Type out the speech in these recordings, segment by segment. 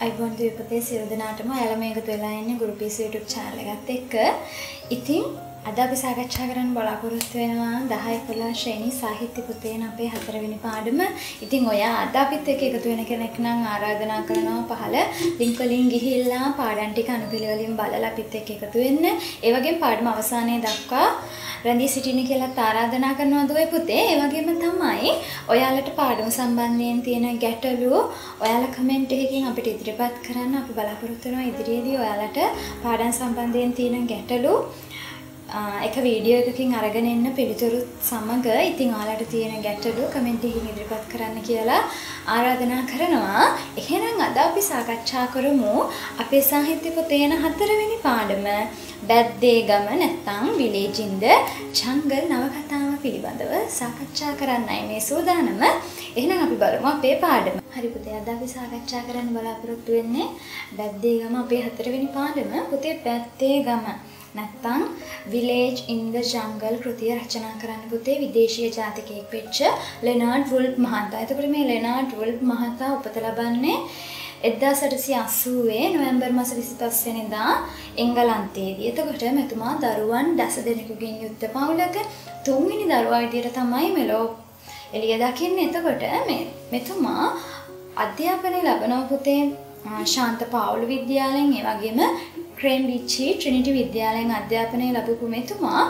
අයිබෝන් දීපතේ සියලු දෙනාටම ඔයාලා මේකතු වෙලා ඉන්නේ ගුරු පීස් YouTube channel එකත් එක්ක. ඉතින් අද අපි සාකච්ඡා කරන්න බලාපොරොත්තු වෙනවා 10-11 ශ්‍රේණි සාහිත්‍ය පොතේන අපේ 4 වෙනි පාඩම. ඉතින් ඔයා අද අපිත් එක්ක එකතු වෙන කෙනෙක් නම් ආරාධනා කරනවා පහළ ලින්ක් වලින් ගිහිල්ලා පාඩම් ටික අනුපිළිවෙලින් බලලා අපිත් එක්ක එකතු වෙන්න. ඒ වගේම පාඩම අවසානයේ දක්වා රැඳී සිටින්න කියලා ආරාධනා කරනවා දුවේ පුතේ. ඒ වගේම තමයි ඔයාලට පාඩම සම්බන්ධයෙන් තියෙන ගැටලු ඔයාලා කමෙන්ට් එකකින් අපිට ඉදිරිපත් කරන්න අපි බලාපොරොත්තු වෙනවා. ඉදිරියේදී ඔයාලට පාඩම් සම්බන්ධයෙන් තියෙන ගැටලු එක වීඩියෝ එකකින් අරගෙන එන්න පිළිතුරු සමග ඉතින් ඔයාලට තියෙන ගැටලු කමෙන්ට් එකකින් ඉදිරිපත් කරන්න කියලා ආරාධනා කරනවා. එහෙනම් අද අපි සාකච්ඡා කරමු අපේ සාහිත්‍ය පොතේන 4 වෙනි පාඩම බැද්දේගම නැත්නම් විලේජ් ඉන් ද ජංගල් නවකතාව පිළිබඳව සාකච්ඡා කරන්නයි මේ සූදානම. එහෙනම් අපි බලමු අපේ පාඩම. හරි පුතේ, අද අපි සාකච්ඡා කරන්න බලාපොරොත්තු වෙන්නේ බැද්දේගම අපේ 4 වෙනි පාඩම. පුතේ බැද්දේගම නැත්නම් විලේජ් ඉන් ද ජංගල් කෘතිය රචනා කරන්න පුතේ විදේශීය ජාතිකයෙක් වෙච්ච ලෙනාඩ් වුල්ෆ් මහතා. එතකොට මේ ලෙනාඩ් වුල්ෆ් මහතා උපත ලබන්නේ 1880 නොවැම්බර් මාස 25 වෙනිදා එංගලන්තයේදී. එතකොට මෙතුමා දරුවන් 10 දෙනෙකුගෙන් යුක්ත පවුලක තුන්වෙනි දරුවා විදියට තමයි මෙලෝ එළිය දකින්නේ. එතකොට මෙතුමා අධ්‍යාපනය ලබනවා පුතේ ශාන්ත පාවුල් විද්‍යාලයෙන්, ඒ වගේම ක්‍රේම්බ්‍රිජ් ට්‍රිනිටි විද්‍යාලයෙන් අධ්‍යාපනය ලැබපු මෙතුමා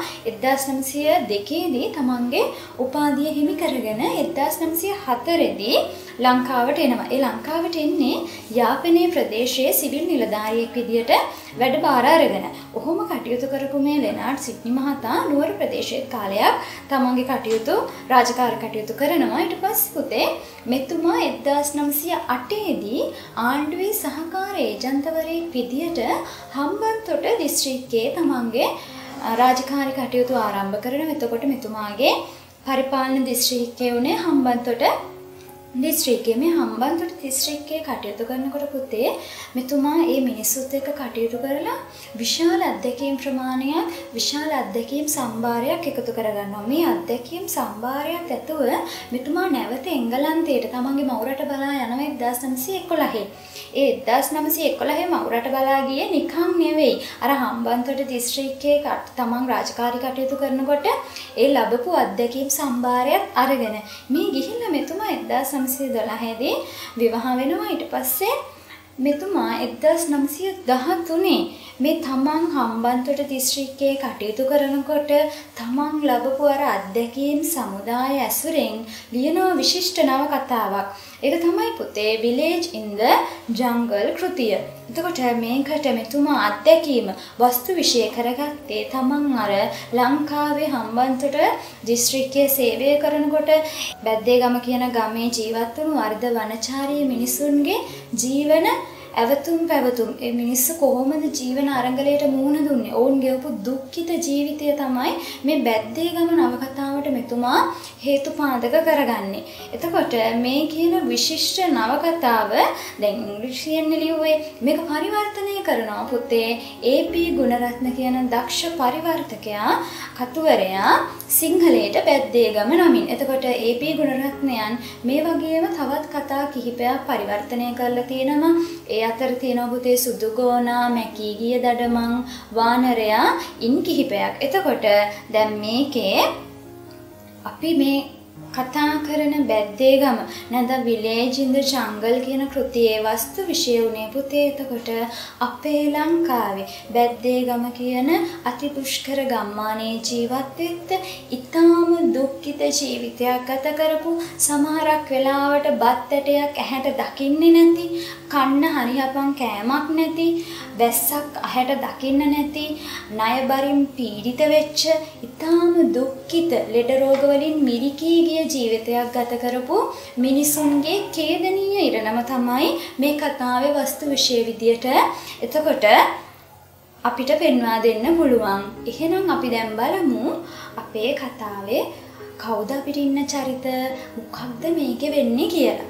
1902 දී තමන්ගේ උපාධිය හිමි කරගෙන 1904 දී ලංකාවට එනවා. ඒ ලංකාවට එන්නේ යාපනයේ ප්‍රදේශයේ සිවිල් නිලධාරියෙක් විදියට වැඩබාර අරගෙන. ඔහොම කටයුතු කරපු මේ ලෙනාඩ් සිඩ්නි මහතා නුවර ප්‍රදේශයේ කාලයක් තමන්ගේ කටයුතු රාජකාරී කටයුතු කරනවා. ඊට පස්සේ පුතේ මෙතුමා 1908 දී ආණ්ඩුවේ සහකාර ඒජන්තවරයෙක් විදියට හම්බන්තොට දිස්ත්‍රික්කයේ තමන්ගේ රාජකාරී කටයුතු ආරම්භ කරනවා. එතකොට මෙතුමාගේ පරිපාලන දිස්ත්‍රික්කය උනේ හම්බන්තොට දිස්ත්‍රික්කයේ. මේ හම්බන්තොට දිස්ත්‍රික්කයේ කටයුතු කරනකොට පුතේ මෙතුමා මේ මිනිස්සුත් එක්ක කටයුතු කරලා විශාල අත්දැකීම් ප්‍රමාණයක්, විශාල අත්දැකීම් සම්භාරයක් එකතු කරගන්නවා. මේ අත්දැකීම් සම්භාරයක් ඇතුව මෙතුමා නැවත එංගලන්තයට තමන්ගේ මවුරට බලා යනවා 1911. ඒ 1911 මවුරට බලා ගියේ නිකන් නෙවෙයි. අර හම්බන්තොට දිස්ත්‍රික්කයේ තමන් රාජකාරී කටයුතු කරනකොට ඒ ලැබපු අත්දැකීම් සම්භාරයක් අරගෙන මේ ගිහිල්ලා මෙතුමා 1912 දී විවාහ වෙනවා. ඊට පස්සේ මෙතුමා 1913 මේ තමන් හම්බන්තොට දිස්ත්‍රික්කයේ කටයුතු කරනකොට තමන් ලැබපු අර අත්දැකීම් සමුදාය ඇසුරෙන් ලියන විශිෂ්ට නවකතාවක්. ඒක තමයි පුතේ විලේජ් ඉන් ද ජංගල් කෘතිය. එතකොට මේකට මෙතුමා අත්දැකීම වස්තු විශේෂ කරගත්තේ තමන් අර ලංකාවේ හම්බන්තොට දිස්ත්‍රික්කයේ සේවය කරනකොට බැද්දේගම කියන ගමේ ජීවත් වුණු වර්ධ වනචාරී මිනිසුන්ගේ ජීවන ඇවතුම් පැවතුම්, ඒ මිනිස්සු කොහොමද ජීවන අරගලයට මුහුණ දුන්නේ, ඔවුන් ගෙවපු දුක්ඛිත ජීවිතය තමයි මේ බැද්දේගම නවකතාවට මෙතුමා හේතුපාදක කරගන්නේ. එතකොට මේ කියන විශිෂ්ට නවකතාව දැන් ඉංග්‍රීසියෙන් ලියුවේ මේක පරිවර්තනය කරනවා පුතේ ඒ.පී. ගුණරත්න කියන දක්ෂ පරිවර්තකයා කතුවරයා සිංහලයට බැද්දේගම නමින්. එතකොට ඒ.පී. ගුණරත්නයන් මේ වගේම තවත් කතා කිහිපයක් පරිවර්තනය කරලා තියෙනවා. ඒ අතර තියෙනවා පුතේ සුදුගෝනා, මැකී ගිය දඩමං, වානරයා ඉන් කිහිපයක්. එතකොට දැන් මේකේ අපි මේ කතා කරන බැද්දේගම නැත්නම් විලේජ් ඉන් ද ජංගල් කියන කෘතියේ වස්තු විෂය උනේ පුතේ. එතකොට අපේ ලංකාවේ බැද්දේගම කියන අති දුෂ්කර ගම්මානයේ ජීවත් වෙච්ච ඊටාම දුක්ඛිත ජීවිතයක් ගත කරපු, සමහරක් වෙලාවට බත් ඇටයක් ඇහැට දකින්නේ නැති, කන්න හරියපන් කෑමක් නැති, වැස්සක් ඇහැට දකින්න නැති, ණයබරින් පීඩිත වෙච්ච ඊටාම දුක්ඛිත ලෙඩ රෝග වලින් මිරිකී ගිය ජීවිතයක් ගත කරපු මිනිසුන්ගේ ඛේදනීය ඉරණම තමයි මේ කතාවේ වස්තු විෂය විදියට එතකොට අපිට පෙන්වා දෙන්න පුළුවන්. එහෙනම් අපි දැන් බලමු අපේ කතාවේ කවුද අපිට ඉන්න චරිත, මොකක්ද මේකේ වෙන්නේ කියලා.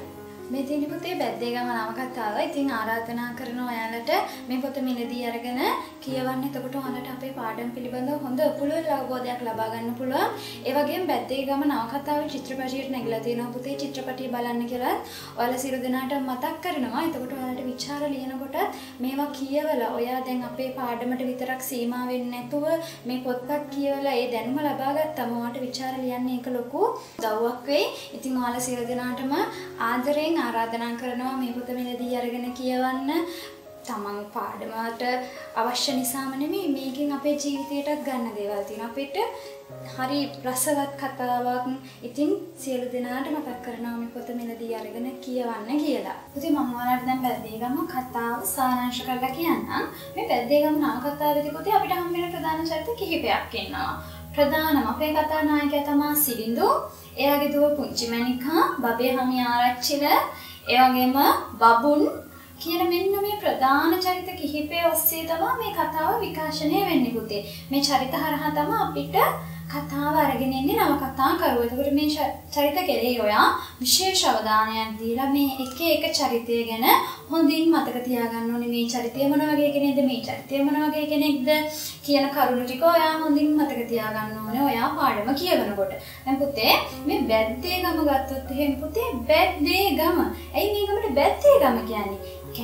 මේ තියෙන පුතේ බැද්දේගම නවකතාව. ඉතින් ආරාධනා කරනවා ඔයාලට මේ පොත මිලදී අරගෙන කියවන්න. එතකොට ඔයාලට අපේ පාඩම් පිළිබඳව හොඳ පුළුල් අවබෝධයක් ලබා ගන්න පුළුවන්. ඒ වගේම බැද්දේගම නවකතාවේ චිත්‍රපටියට නැගලා තියෙනවා පුතේ. චිත්‍රපටිය බලන්න කියලා ඔයාලා සියලු දෙනාට මතක් කරනවා. එතකොට ඔයාලට විචාර ලියනකොට මේවා කියවලා ඔයා දැන් අපේ පාඩමට විතරක් සීමා වෙන්නේ නැතුව මේ පොත්පත් කියවලා ඒ දැනුම ලබා ගත්තම ඔයාලට විචාර ලියන්න ඒක ලොකු උදව්වක් වෙයි. ඉතින් ඔයාලා සියලු දෙනාටම ආදරෙන් ආරාධනා කරනවා මේ පොත මෙලදී අරගෙන කියවන්න. තමන් පාඩමට අවශ්‍ය නිසාම නෙමෙයි මේකෙන් අපේ ජීවිතයටත් ගන්න දේවල් තියෙනවා. අපිට හරි රසවත් කතාවක්. ඉතින් සියලු දෙනාට මතක් කරනවා මේ පොත මෙලදී අරගෙන කියවන්න කියලා. ඉතින් මම ඔයාලට දැන් බැද්දේගම කතාව සාරාංශ කරලා කියන්නම්. මේ බැද්දේගම නවකතාවේදී පුතේ අපිට හම් වෙන ප්‍රධාන චරිත කිහිපයක් ඉන්නවා. ප්‍රධානම අපේ කතානායකයා තමයි සිරිඳු. එයාගේ දුව පුංචි මණිකා, බබේ හමි ආරච්චිල, ඒ වගේම බබුන් කියන මෙන්න මේ ප්‍රධාන චරිත කිහිපය ඔස්සේ තමයි මේ කතාව විකාශනය වෙන්නේ පුතේ. මේ චරිත හරහා තමයි අපිට කතාව අරගෙන ඉන්නේ නවකතාකරුවෝ. එතකොට මේ චරිත කෙරෙහි ඔයා විශේෂ අවධානයක් දීලා මේ එක චරිතය ගැන හොඳින් මතක තියාගන්න ඕනේ. මේ චරිතය මොන වගේ කෙනෙක්ද, මේ චරිතය මොන වගේ කෙනෙක්ද කියන කරුණු ටික ඔයා හොඳින් මතක තියාගන්න ඕනේ ඔයා පාඩම කියවනකොට. දැන් පුතේ මේ බැද්දේගම ගත්තොත් එහෙනම් පුතේ බැද්දේගම. ඇයි මේ ගමට බැද්දේගම කියන්නේ?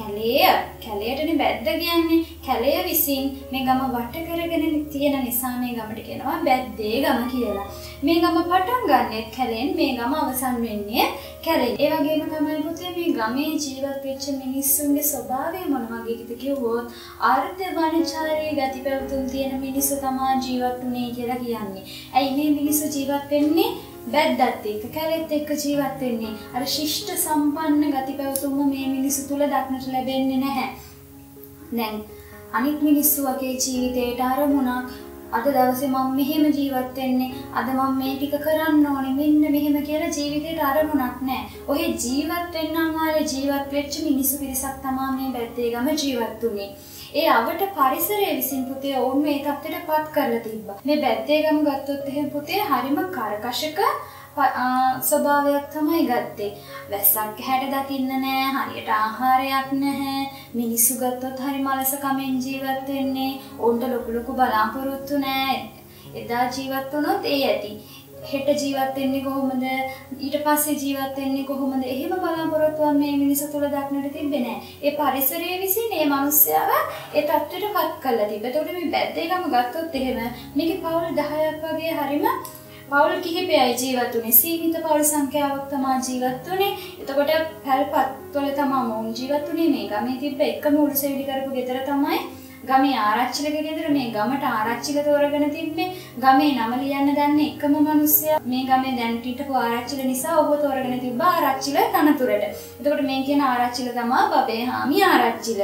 කැලයටනේ බැද්ද කියන්නේ. කැලය විසින් මේ ගම වට කරගෙන තියෙන නිසා මේ ගමට කියනවා බැද්දේගම කියලා. මේ ගම පටන් ගන්නෙත් කැලෙන්, මේ ගම අවසන් වෙන්නේ කැලෙන්. ඒ වගේම තමයි පුතේ මේ ගමේ ජීවත් වෙච්ච මිනිස්සුන්ගේ ස්වභාවය මොන වගේද කිව්වොත් ආර්ථ වනචාරී ගති පැවතුම් තියෙන මිනිස්සු තමයි ජීවත් වුනේ කියලා කියන්නේ. ඇයි මේ මිනිස්සු ජීවත් වෙන්නේ? බැද්දත් එක්ක, කැලෙත් එක්ක ජීවත් වෙන්නේ. අර ශිෂ්ට සම්පන්න ගති පැවතුම මේ මිනිස්සු තුල දක්නට ලැබෙන්නේ නැහැ. දැන් අනිත් මිනිස්සු වගේ ජීවිතේට අරමුණක් අද දවසේ මම මෙහෙම ජීවත් වෙන්නේ, අද මම මේ ටික කරන්න ඕනේ, මෙන්න මෙහෙම කියලා ජීවිතේට අරමුණක් නැහැ. ඔහෙ ජීවත් වෙන්නම් වාලේ ජීවත් වෙච්ච මිනිස්සු පිරිසක් තමයි මේ බැද්දේගම ජීවත් වුනේ. ඒ අවට පරිසරයේ විසින් පුතේ ඔවුන් මේ තත්ත්වයට පත් කරලා තිබ්බා. මේ බැද්දේගම ගත්තොත් එහෙම පුතේ හරිම කරකශක ස්වභාවයක් තමයි ගත්තේ. වැස්සක් හැට දකින්න නෑ, හරියට ආහාරයක් නැහැ. මිනිස්සු ගත්තොත් හරි මලසකමෙන් ජීවත් වෙන්නේ. ඔවුන්ට ලොකු බලාපොරොත්තු නෑ. එදා ජීවත් වුණොත් ඒ ඇති. හෙට ජීවත් වෙන්නේ කොහොමද? ඊට පස්සේ ජීවත් වෙන්නේ කොහොමද? එහෙම බලාපොරොත්තුවක් මේ මිනිස්සු තුල දක්නට තිබ්බේ නෑ. ඒ පරිසරයේ විසින් මේ මිනිස්යාව ඒ තත්ත්වයට පත් කරලා තිබ්බා. ඒතකොට මේ බැද්දේගම ගත්තොත් එහෙම මේකේ පවුල් 10ක් වගේ හරිම පවුල් කිහිපයයි ජීවත් වුනේ. සීමිත පවුල් සංඛ්‍යාවක් තමයි ජීවත් වුනේ. එතකොට පැල්පත් වල තමයි මොවුන් ජීවත් වුනේ. මේ ගමේ තිබ්බ එකම උළුසෙවිලි කරපු ගෙදර තමයි ගමේ ආරච්චිලගේ ගෙදර. මේ ගමට ආරච්චිල තෝරගෙන තිබ්බේ. ගමේ නම ලියන්න දන්නේ එකම මිනිස්සයා. මේ ගමේ දැන් හිටපු ආරච්චිල නිසා ඔහු තෝරගෙන තිබ්බා ආරච්චිල තනතුරට. එතකොට මේ කියන ආරච්චිල තමයි බබේ හාමි ආරච්චිල.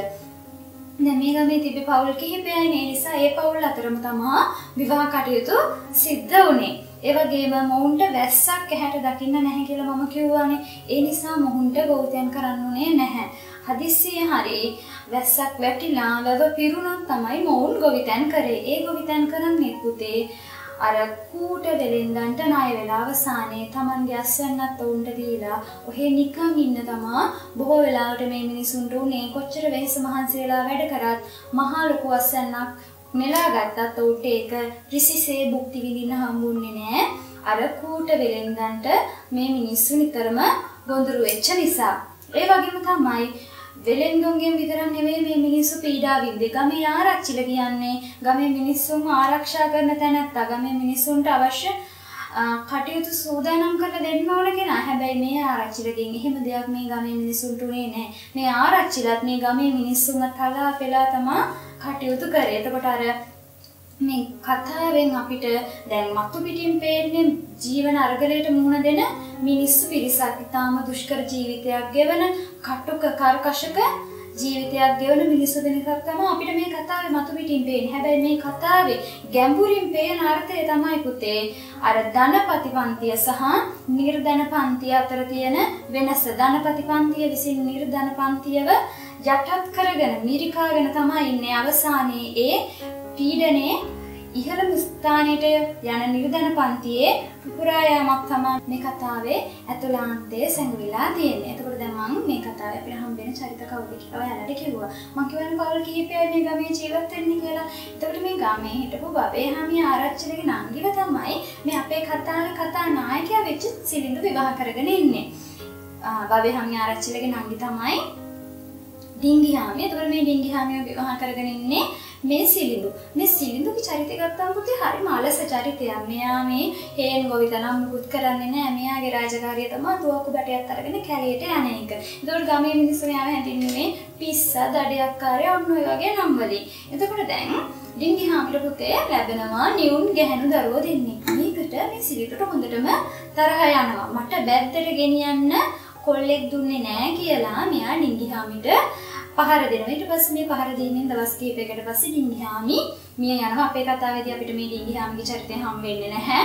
දැන් මේ ගමේ තිබ්බේ පවුල් කිහිපයයි. ඒ නිසා ඒ පවුල් අතරම තමයි විවාහ කටයුතු සිද්ධ වුනේ. ඒ වගේම මොවුන්ට වැස්සක් ඇහැට දකින්න නැහැ කියලා මම කිව්වානේ. ඒ නිසා මොහුන්ට ගෞතයන් කරන්න උනේ නැහැ. හදිස්සියේ හරි වැස්සක් වැටිලා වැව පිරුණොත් තමයි මොවුන් ගොවිතැන් කරේ. ඒ ගොවිතැන් කරන්නේ පුතේ අර කූට වෙලෙන්දන්ට ණය වෙලා අවසානයේ Tamanගේ අස්වැන්නත් උන්ට දීලා ඔහේ නිකන් ඉන්න තමා බොහෝ වෙලාවට මේ මිනිසුන්ට උනේ කොච්චර වෙහෙස මහන්සි වෙලා වැඩ කරත් මහා ලොකු අස්වැන්නක් නෙලා ගත්තත් උන්ට ඒක රිසිසේ භුක්ති විඳින්න හම්බුන්නේ නෑ. අර කූට වෙලෙන්දන්ට මේ මිනිස්සු නිතරම ගොදුරු වෙච්ච නිසා. ඒ වගේම තමයි වෙලෙන්දුන්ගෙන් විතරක් නෙවෙයි මේ මිනිස්සු පීඩා විඳින්නේ. ගමේ ආරච්චිල කියන්නේ ගමේ මිනිස්සුන් ආරක්ෂා කරන තැනත්තා. ගමේ මිනිස්සුන්ට අවශ්‍ය කටයුතු සූදානම් කරලා දෙන්න ඕන කෙනා. හැබැයි මේ ආරච්චිලගෙන් එහෙම දෙයක් මේ ගමේ මිනිස්සුන්ට උනේ නැහැ. මේ ආරච්චිලත් මේ ගමේ මිනිස්සුන්ව තලා පෙලා තමයි කටයුතු කරේ. එතකොට අර මේ කතාවෙන් අපිට දැන් මතු පිටින් පේන්නේ ජීවන අරගලයට මුහුණ දෙන මිනිස්සු පිරිසක්. ඉතාම දුෂ්කර ජීවිතයක් ගෙවන, කටුක කරකශක ජීවිතයක් ගෙවන මිනිස්සු දෙනෙක් තමයි අපිට මේ කතාවේ මතු පිටින් පේන්නේ. හැබැයි මේ කතාවේ ගැඹුරින් පේන අර්ථය තමයි පුතේ අර ධනපති පන්තිය සහ නිර්ධන පන්තිය අතර තියෙන වෙනස. ධනපති පන්තිය විසින් නිර්ධන පන්තියව යටත් කරගෙන මිරිකාගෙන තමයි ඉන්නේ. අවසානයේ ඒ පීඩනේ ඉහළම ස්ථානයට යන නිර්ධන පන්තියේ පුරා යාමක් තමයි මේ කතාවේ ඇතුළාන්තයේ සැඟවිලා තියෙන්නේ. එතකොට දැන් මම මේ කතාවේ අපිට හම්බෙන චරිත කවුද කියලා ඔයාලට කිව්වා. මම කියවන පවුල් කිහිපයයි මේ ගමේ ජීවත් වෙන්නේ කියලා. එතකොට මේ ගමේ හිටපු බබේහාමි ආරච්චිලගේ නංගිව තමයි මේ අපේ කතාවේ කතා නායකයා වෙච්ච සිලිඳු විවාහ කරගෙන ඉන්නේ. බබේහාමි ආරච්චිලගේ නංගි තමයි ඩිංගිහාමි. එතකොට මේ ඩිංගිහාමිව විවාහ කරගෙන ඉන්නේ මේ සිලිඳු. මේ සිලිඳුගේ චරිතය ගත්තාම පුතේ හරිම අලස චරිතයක්. මෙයා මේ හේන් ගොවිතැනක් මුකුත් කරන්නේ නැහැ. මෙයාගේ රාජකාරිය තමයි තුවක්කු බැටයක් අරගෙන කැලේට යන එක. එතකොට ගමේ මිනිස්සු මෙයාව හැඳින්වන්නේ මේ පිස්සා, දඩයක්කාරය ඔන්න ඔය වගේ නම් වලින්. එතකොට දැන් ඩිංගිහාමිට පුතේ ලැබෙනවා නියුන් ගැහැණු දරුවෝ දෙන්නෙක්. මේකට මේ සිලිඳුට හොඳටම තරහ යනවා. මට බැද්දට ගෙනියන්න කොල්ලෙක් දුන්නේ නැහැ කියලා මෙයා ඩිංගිහාමිට පහර දෙනවා. ඊට පස්සේ මේ පහර දීමෙන් දවස් කිහිපයකට පස්සේ ඩිංගිහාමි මිය යනවා. අපේ කතාවේදී අපිට මේ ඩිංගිහාමිගේ චරිතය හම් වෙන්නේ නැහැ.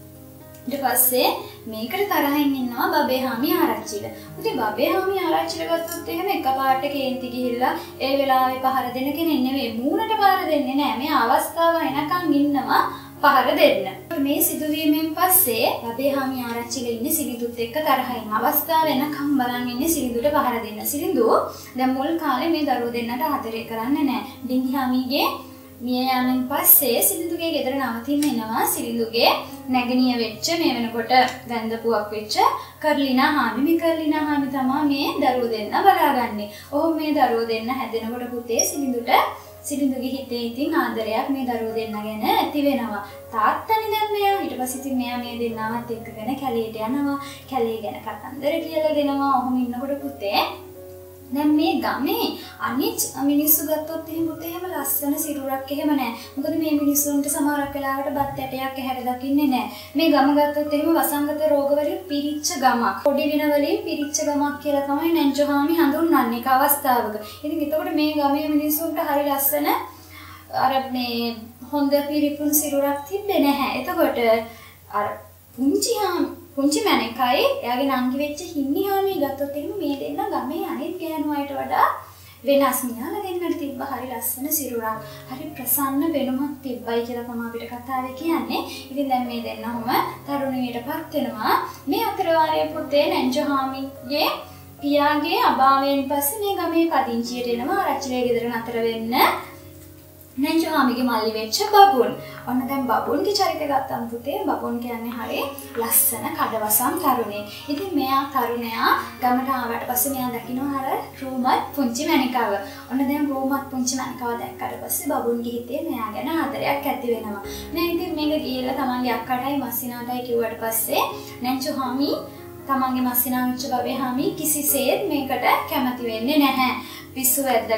ඊට පස්සේ මේකට තරහින් ඉන්නවා බබේහාමි ආරච්චිල. ඉතින් බබේහාමි ආරච්චිල ගත්තොත් එහෙම එකපාරට කේන්ති ගිහිල්ලා ඒ වෙලාවේ පහර දෙන කෙනෙක් නෙවෙයි. මූණට පහර දෙන්නේ නැහැ. මේ අවස්ථාව එනකන් ඉන්නවා පහර දෙන්න. මේ සිදුවීමෙන් පස්සේ බබේහාමි ආරච්චිල ඉන්නේ සිලිඳුත් එක්ක තරහින්. අවස්ථාව එනකම් බලන් ඉන්නේ සිලිඳුට පහර දෙන්න. සිලිඳු දැන් මුල් කාලේ මේ දරුවෝ දෙන්නට ආදරය කරන්නේ නැහැ. ඩිංගිහාමිගේ මිය යමින් පස්සේ සිලිඳුගේ ගෙදර නවතින්න එනවා සිලිඳුගේ නැගණිය වෙච්ච මේ වෙනකොට වැන්දපුවක් වෙච්ච කරලිනා හාමි. මේ කරලිනා හාමි තමයි මේ දරුවෝ දෙන්න බලාගන්නේ. ඔහු මේ දරුවෝ දෙන්න හැදෙනකොට පුතේ සිලිඳුගේ හිතේ ඉතින් ආදරයක් මේ දරුවෝ දෙන්න ගැන ඇති වෙනවා. තාත්තනේ දැන් මෙයා. ඊට පස්සේ ඉතින් මෙයා මේ දෙන්නවත් එක්කගෙන කැලේට යනවා. කැලේ ගැන කතන්දර කියලා දෙනවා. ඔහොම ඉන්නකොට පුතේ දැන් මේ ගමේ අනිත් මිනිස්සු ගත්තොත් එහෙම පුතේ එහෙම ලස්සන සිරුරක් එහෙම නැහැ. මොකද මේ මිනිස්සුන්ට සමහරක් වෙලාවට බත් ඇටයක් ඇහැර දකින්නේ නැහැ. මේ ගම ගත්තොත් එහෙම වසංගත රෝගවලින් පිරිච්ච ගමක්. පොඩි වින වලින් පිරිච්ච ගමක් කියලා තමයි නැන්ජෝහාමි හඳුන්වන්නේ එක අවස්ථාවක. ඉතින් එතකොට මේ ගමේ මිනිස්සුන්ට හරි ලස්සන අර මේ හොඳ පිරිපුන් සිරුරක් තිබ්බේ නැහැ. එතකොට අර පුංචි මැණිකයි එයාගේ නංගි වෙච්ච හිමිහාමි ගත්තොත් එහෙම මේ දෙන්න ගමේ අනිත් ගෑනු අයට වඩා වෙනස්. මියාලා දෙන්නට තිබ්බ හරි ලස්සන සිරුරක්, හරි ප්‍රසන්න වෙනුමක් තිබ්බයි කියලා තමයි අපිට කතාවේ කියන්නේ. ඉතින් දැන් මේ දෙන්නම තරුණියටපත් වෙනවා. මේ අතර වාරයේ පුතේ නැන්ජෝහාමිගේ පියාගේ අභාවයෙන් පස්සේ මේ ගමේ පදිංචියට එනවා ආරච්චිලේ ගෙදර නතර වෙන්න. නැන්ජෝහාමිගේ මල්ලි වෙච්ච බබුන්. ඔන්න දැන් බබුන්ගේ චරිතය ගත්තම පුතේ බබුන් කියන්නේ හරි ලස්සන කඩවසම් තරුණයෙක්. ඉතින් මෙයා තරුණයා ගමට ආවට පස්සේ මෙයා දකිනවා අර රූමත් පුංචි මැණිකව. ඔන්න දැන් රූමත් පුංචි මැණිකව දැක්කට පස්සේ බබුන්ගේ හිතේ මෙයා ගැන ආදරයක් ඇති වෙනවා. දැන් ඉතින් මේක ගිහිල්ලා තමන්ගේ අක්කටයි මස්සිනාටයි කිව්වට පස්සේ නැන්ජෝහාමි තමන්ගේ මස්සිනා වෙච්ච බබේහාමි කිසිසේත් මේකට කැමති වෙන්නේ නැහැ. පිස්සු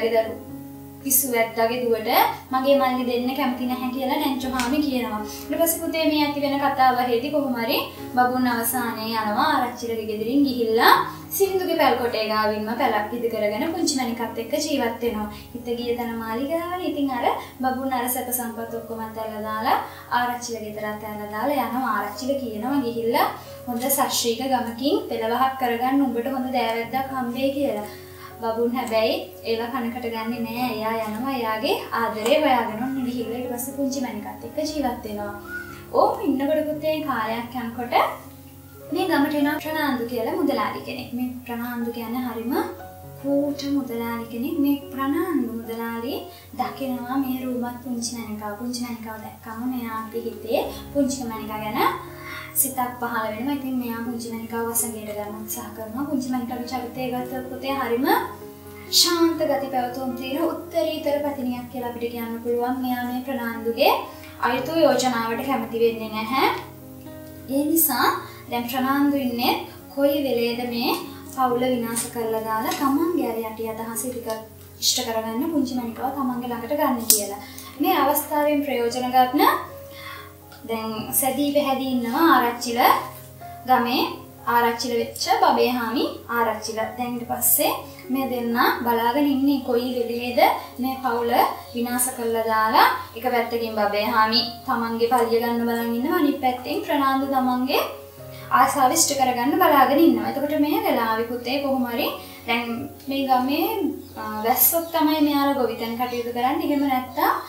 වැද්දාගේ දුවට මගේ මල්ලි දෙන්න කැමති නැහැ කියලා නැන්ජෝහාමි කියනවා. ඊට පස්සේ පුතේ මේ ඇති වෙන කතාව හේදී කොහොම හරි බබුන් අවසානයේ යනවා ආරච්චිලගේ ගෙදරින් ගිහිල්ලා සිලිඳුගේ පැල්කොටේ ගාවින්ම පැලක් ඉදි කරගෙන පුංචි මැණිකත් එක්ක ජීවත් වෙනවා. හිත ගිය තන මාලිගාවනේ. ඉතින් අර බබුන් අර සැප සම්පත් ඔක්කොම අතහැරලා දාලා ආරච්චිල ගෙදරට අතහැරලා දාලා යනවා. ආරච්චිල කියනවා ගිහිල්ලා හොඳ ශාස්ත්‍රීය ගමකින් පෙළවහක් කරගන්න උඹට හොඳ දෑවැද්දක් හම්බෙයි කියලා. බබුන් හැබැයි ඒවා කනකට ගන්නේ නෑ. එයා යනවා එයාගේ ආදරේ හොයාගෙන ඔන්න ගිහිල්ලා ඊට පස්සේ පුංචි මැණිකත් එක්ක ජීවත් වෙනවා. ඕක ඉන්නකොට පුතේ කාලයක් යනකොට මේ ගමට එනවා ප්‍රනාන්දු කියලා මුදලාලි කෙනෙක්. මේ ප්‍රනාන්දු කියන්නේ හරිම කූට මුදලාලි කෙනෙක්. මේ ප්‍රනාන්දු මුදලාලි දකිනවා මේ රූමත් පුංචි මැණිකව. පුංචි මැණිකව දැක්කම මෙයාගේ හිතේ පුංචි මැණිකව ගැන සිතක් පහළ වෙනවා. ඉතින් මෙයා පුංචි මැණිකව වසඟයට ගන්න උත්සාහ කරනවා. පුංචි මැණිකවගේ චරිතය ගත්තොත් පුතේ හරිම ශාන්ත ගති පැවතුම් තියෙන උත්තරීතර පතිනියක් කියලා අපිට කියන්න පුළුවන්. මෙයා මේ ප්‍රනාන්දුගේ අයුතු යෝජනාවට කැමති වෙන්නේ නැහැ. ඒ නිසා දැන් ප්‍රනාන්දු ඉන්නේ කොයි වෙලේද මේ පවුල විනාශ කරලා දාලා තමන්ගේ අර යටි අදහස ටික ඉෂ්ට කරගන්න පුංචි මැණිකව තමන්ගේ ළඟට ගන්න කියලා. මේ අවස්ථාවෙන් ප්‍රයෝජන ගන්න දැන් සැදී පැහැදී ඉන්නවා ආරච්චිල ගමේ ආරච්චිල වෙච්ච බබේහාමි ආරච්චිල. දැන් ඊට පස්සේ මේ දෙන්න බලාගෙන ඉන්නේ කොයි වෙලේද මේ පවුල විනාශ කරලා දාලා එක පැත්තකින් බබේහාමි තමන්ගේ පල්ලිය ගන්න බලන් ඉන්නවා. අනිත් පැත්තෙන් ප්‍රනාන්දු තමන්ගේ ආසාව ඉෂ්ට කරගන්න බලාගෙන ඉන්නවා. එතකොට මේ වෙලාවේ පුතේ කොහොම හරි දැන් මේ ගමේ වැස්සොත් තමයි මෙයාලා ගොවිතැන් කටයුතු කරන්නේ. එහෙම නැත්තම්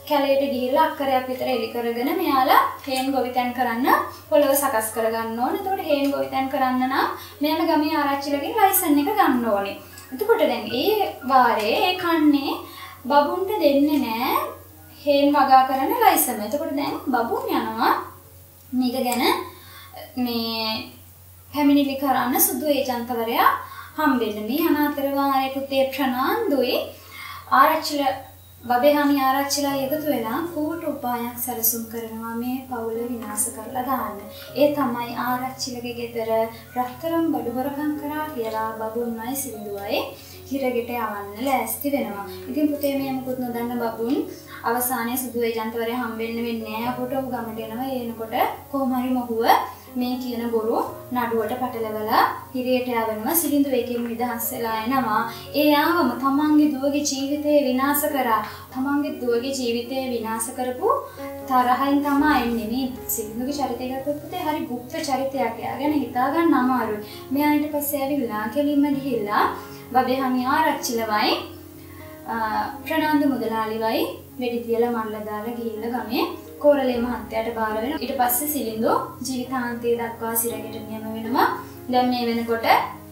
කැලේට ගිහිල්ලා අක්කරයක් විතර එලි කරගෙන මෙයාලා හේන් ගොවිතැන් කරන්න පොළව සකස් කරගන්න ඕනේ. එතකොට හේන් ගොවිතැන් කරන්න නම් මෙයාලා ගමේ ආරච්චිලගෙන් ලයිසන් එක ගන්න ඕනේ. එතකොට දැන් ඒ වාරේ ඒ කන්නේ බබුන්ට දෙන්නේ නැහැ හේන් වගා කරන ලයිසන්. එතකොට දැන් බබුන් යනවා මේක ගැන මේ පැමිණිලි කරන්න සුදු ඒජන්තවරයා හම්බෙන්න. මේ අනාතර වාරේ පුතේ ප්‍රනාන්දුයි ආරච්චිලා බබේහාමි ආරච්චිලා එකතු වෙලා කූට උපායක් සැලසුම් කරනවා මේ පවුල විනාශ කරලා දාන්න. ඒ තමයි ආරච්චිලගේ ගෙදර රත්තරන් බඩු හොරකම් කරා කියලා බබුන්වයි සින්දුවයි හිරගෙට යවන්න ලෑස්ති වෙනවා. ඉතින් පුතේ මේ මොකුත් නොදන්න බබුන් අවසානයේ සුදු ඒජන්තවරයා හම්බෙන්න වෙන්නේ නැහැ. අපට උ ගමට එනවා. එනකොට කොහොම හරි මොහුව මේ කියන බොරු නඩුවට පටලවලා හිරේට යවනවා. සිලිඳු එකකින් නිදහස් වෙලා එනවා. ඒ ආවම තමන්ගේ දුවගේ ජීවිතේ විනාශ කරා. තමන්ගේ දුවගේ ජීවිතේ විනාශ කරපු තරහින් තමයි එන්නේ. මේ සිලිඳුගේ චරිතය ගත්තොත් පුතේ හරි গুপ্ত චරිතයක්. යාගෙන හිතා ගන්න අමාරුයි. මෙයා ඊට පස්සේ ඇවිල්ලා කෙලින්ම ගිහිල්ලා බබේහාමි ආරච්චිලවයි ප්‍රනාන්දු මුදලාලිවයි වෙඩි තියලා මල්ලා දාලා ගිහිල්ලා ගමේ කෝරළේ මහත්තයාට බාර වෙනවා. ඊට පස්සේ සිලිඳු ජීවිතාන්තය දක්වා සිරගෙට නියම වෙනවා. දැන් මේ වෙනකොට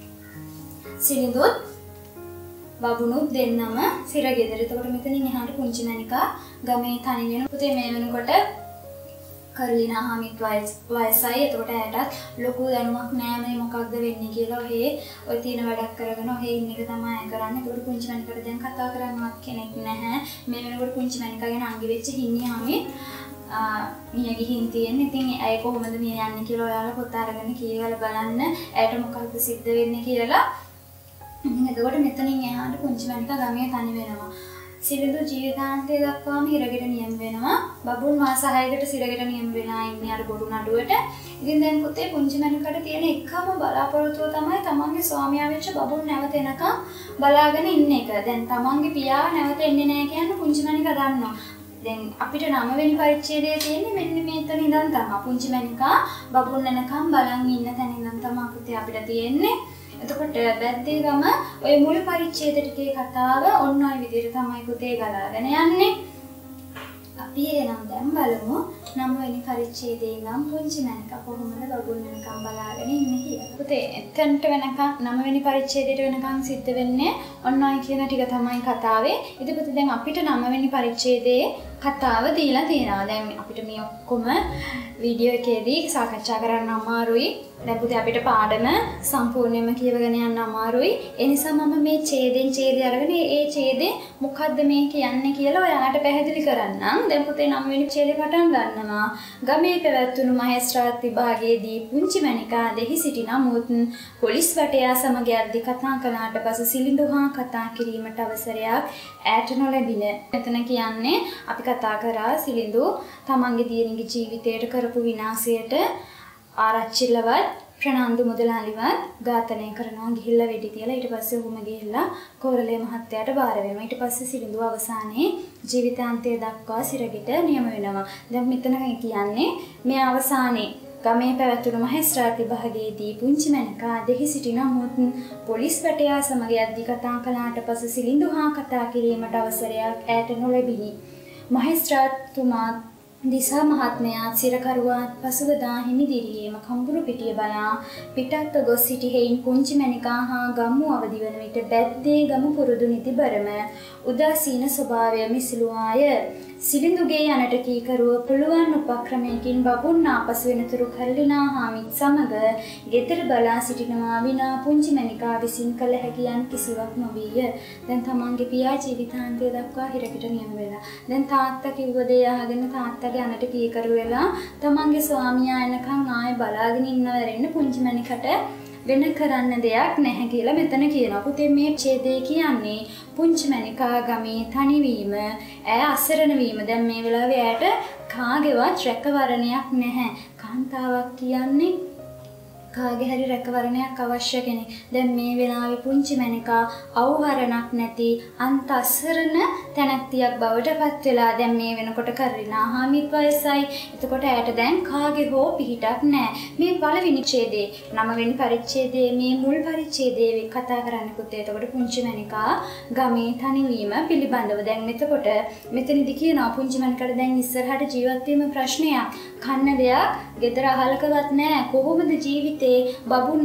සිලිඳුත් බබුනුත් දෙන්නම සිරගෙදර. එතකොට මෙතනින් එහාට පුංචි මැනිකා ගමේ තනි වෙන. පුතේ මේ වෙනකොට කරලිනා හාමිත් වයසයි. එතකොට ඇයටත් ලොකු දැනුමක් නෑ මේ මොකක්ද වෙන්නේ කියලා. ඔය තියෙන වැඩක් කරගෙන ඔහේ ඉන්න එක තමයි අය කරන්නේ. එතකොට පුංචි මැනිකාට දැන් කතා කරන්නවත් කෙනෙක් නැහැ. මේ වෙනකොට පුංචි මැනිකාගෙන අංගි වෙච්ච හින්නි හාමිත් මිය ගිහින් තියෙන්නේ. ඉතින් ඇයි කොහොමද මිය යන්නේ කියලා ඔයාලා පොත අරගෙන කියවලා බලන්න. ඇයට මොකක්ද සිද්ධ වෙන්නේ කියලා. ඉතින් එතකොට මෙතනින් එහාට පුංචි මැනිකා ගමේ තනි වෙනවා. සිලිඳු ජීවිතාන්තය දක්වාම හිරගෙට නියම වෙනවා. බබුන් මාස 6කට සිරගෙට නියම වෙලා ඉන්නේ අර බොරු නඩුවට. ඉතින් දැන් පුතේ පුංචි මැනිකට තියෙන එකම බලාපොරොත්තුව තමයි තමන්ගේ ස්වාමියා වෙච්ච බබුන් නැවත එනකම් බලාගෙන ඉන්න එක. දැන් තමන්ගේ පියාව නැවත එන්නේ නැහැ කියන පුංචි මැනිකා දන්නවා. දැන් අපිට 9 වෙනි පරිච්ඡේදයේ තියෙන්නේ මෙන්න මේතන ඉඳන් තමයි. පුංචි මැනිකා බබුන් එනකම් බලන් ඉන්න තැන ඉඳන් තමයි පුතේ අපිට තියෙන්නේ. එතකොට බැද්දේ ගම ඔය මුල් පරිච්ඡේද ටිකේ කතාව ඔන්න ඔය විදිහට තමයි පුතේ ගලාගෙන යන්නේ. අපි එනම් දැන් බලමු 9 වෙනි පරිච්ඡේදයේ ඉඳන් පුංචි මැනිකා කොහොමද බබුන් එනකම් බලාගෙන ඉන්නේ කියලා. පුතේ එතනට වෙනකම් 9 වෙනි පරිච්ඡේදයට වෙනකම් සිද්ධ වෙන්නේ ඔන්න ඔය කියන ටික තමයි කතාවේ. ඉතින් පුතේ දැන් අපිට 9 වෙනි පරිච්ඡේදයේ කතාව දීලා තියෙනවා. දැන් අපිට මේ ඔක්කොම වීඩියෝ එකේදී සාකච්ඡා කරන්න අමාරුයි. දැන් පුතේ අපිට පාඩම සම්පූර්ණයෙන්ම කියවගෙන යන්න අමාරුයි. ඒ නිසා මම මේ ඡේදෙන් ඡේදය අරගෙන ඒ ඡේදේ මොකද්ද මේ කියන්නේ කියලා ඔයාලට පැහැදිලි කරන්නම්. දැන් පුතේ 9 වෙනි ඡේදේ පටන් ගන්නවා. ගමේ පැවැත්වුණු මහේස්ත්‍රාත් විභාගයේදී පුංචි මැනිකා දෙහි සිටි නමුත් පොලිස් වටයා සමග යද්දී කතා කළාට පසු සිලිඳු හා කතා කිරීමට අවසරයක් ඈට නොලැබින. මෙතන කියන්නේ අපි කතා කරා සිලිඳු තමන්ගේ දියණියගේ ජීවිතයට කරපු විනාශයට ආරච්චිලවත් ප්‍රනාන්දු මුදලාලිවත් ඝාතනය කරනවා ගිහිල්ලා වෙඩි තියලා. ඊට පස්සේ ඔහුම ගිහිල්ලා කෝරළේ මහත්තයාට බාර වෙනවා. ඊට පස්සේ සිලිඳු අවසානයේ ජීවිතාන්තය දක්වා සිරගෙට නියම වෙනවා. දැන් මෙතන කියන්නේ මේ අවසානයේ ගමේ පැවැත්වුණු මහේස්ත්‍රාත් විභාගයේදී පුංචි මැනිකා දෙහි සිටි නමුත් පොලිස් වැටයා සමග යද්දී කතා කළාට පසු සිලිඳු හා කතා කිරීමට අවසරයක් ඈට නොලැබිනි. මහේස්ත්‍රාත්තුමා දිසා මහත්මයාත් සිරකරුවාත් පසුවදා හිමිදිරියේම කම්බුරු පිටිය බලා පිටත්ව ගොස් සිටි හේයින් පුංචි මැනිකා හා ගම්මු අවදි වන විට බැද්දේ ගම පුරුදු නිතිබරම උදාසීන ස්වභාවය මිසිලුවාය. සිලිඳුගේ යනට කීකරුව පුළුවන් උපක්‍රමයකින් බබුන් ආපසු වෙනතුරු කරලිනා හාමිත් සමග ගෙදර බලා සිටිනවා විනා පුංචි මැනිකා විසින් කළ හැකියන් කිසිවක් නොවිය. දැන් තමන්ගේ පියා ජීවිතාන්තය දක්වා හිරකට නියම වෙලා. දැන් තාත්තා කිව්ව දේ අහගෙන තාත්තගේ යනට කීකරු වෙලා තමන්ගේ ස්වාමියා එනකන් ආයෙ බලාගෙන ඉන්නවරෙන්න පුංචි මැනිකට වෙන කරන්න දෙයක් නැහැ කියලා මෙතන කියනවා. පුතේ මේ ඡේදය කියන්නේ පුංචි මැනිකා ගමේ තනිවීම, ඈ අසරණ වීම. දැන් මේ වෙලාවේ ඈට කාගේවත් රැකවරණයක් නැහැ. කාන්තාවක් කියන්නේ කාගේ හරි රැකවරණයක් අවශ්‍ය කෙනෙක්. දැන් මේ වෙලාවේ පුංචි මැනිකා අවුහරණක් නැති අන්ත අසරණ තැනැත්තියක් බවට පත් වෙලා දැන් මේ වෙනකොට කරිනා හාමිත් වයසයි. එතකොට ඇයට දැන් කාගේ හෝ පිහිටක් නැහැ. මේ පළවෙනි ඡේදයේ 9 වෙනි පරිච්ඡේදයේ මේ මුල් පරිච්ඡේදයේ කතා කරන්න පුතේ. එතකොට පුංචි මැනිකා ගමේ තනිවීම පිළිබඳව දැන් එතකොට මෙතනදි කියනවා පුංචි මැනිකාට දැන් ඉස්සරහට ජීවත් වීම ප්‍රශ්නයක්. කන්න දෙයක් ගෙදර අහලකවත් නැහැ. කොහොමද ජීවිතේ බබුන්